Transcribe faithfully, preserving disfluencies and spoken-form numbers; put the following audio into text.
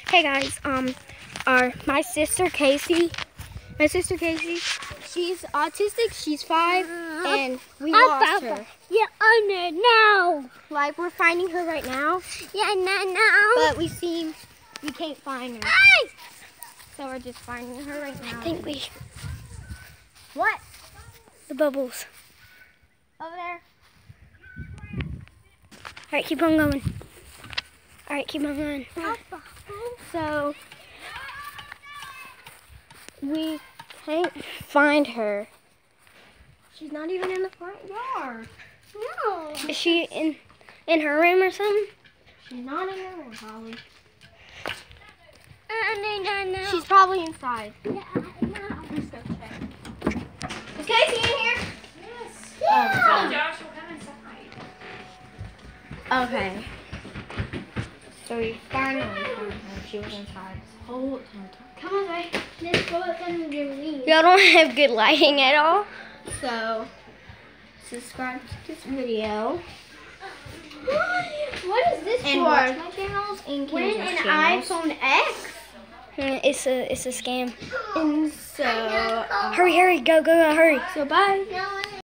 Hey guys, um, our my sister Casey, my sister Casey, she's autistic. She's five, and we lost her. Yeah, I know now. Like we're finding her right now. Yeah, I know now. But we seem we can't find her. Hey! So we're just finding her right now. I think we. What? The bubbles. Over there. All right, keep on going. All right, keep on going. So we can't find her. She's not even in the front yard. No. Is she in in her room or something? She's not in her room, probably. I know, no. She's probably inside. Yeah, I know. Let's go check. Is Casey in here? Yes. Oh, Oh, Josh, we'll come inside. okay. So we finally found her. She was inside this whole time. Come on, Zay. Let's go up and your wings. Y'all don't have good lighting at all. So, subscribe to this video. What is this And for? watch my channels and Win Kendra's an channels. iPhone X? Mm, It's a, it's a scam. And so, uh, Oh. hurry, hurry, go, go, go, hurry. So, bye. No,